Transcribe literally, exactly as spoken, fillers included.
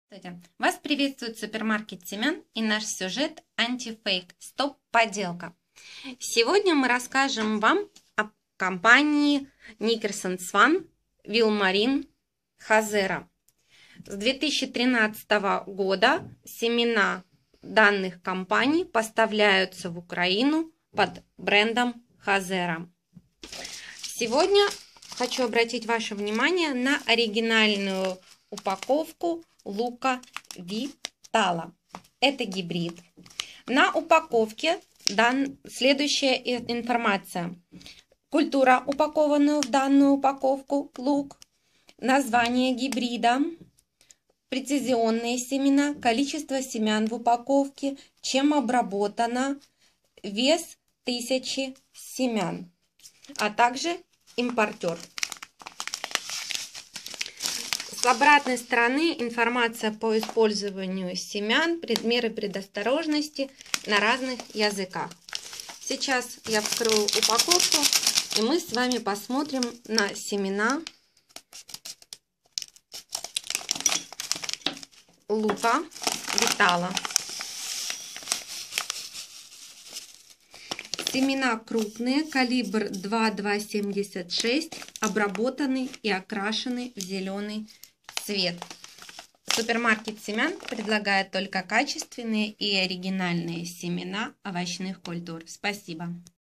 Здравствуйте! Вас приветствует супермаркет семян и наш сюжет антифейк «Стоп-подделка». Сегодня мы расскажем вам о компании Nickerson Swan Wilmarine Hazera. С две тысячи тринадцатого года семена данных компаний поставляются в Украину под брендом Hazera. Сегодня хочу обратить ваше внимание на оригинальную упаковку лука Витала. Это гибрид. На упаковке дан... следующая информация. Культура, упакованную в данную упаковку, лук, название гибрида, прецизионные семена, количество семян в упаковке, чем обработано, вес тысячи семян, а также импортер. С обратной стороны информация по использованию семян, меры предосторожности на разных языках. Сейчас я вскрою упаковку, и мы с вами посмотрим на семена лука Витала. Семена крупные, калибр два два семьдесят шесть, обработаны и окрашены в зеленый цвет. Супермаркет семян предлагает только качественные и оригинальные семена овощных культур. Спасибо.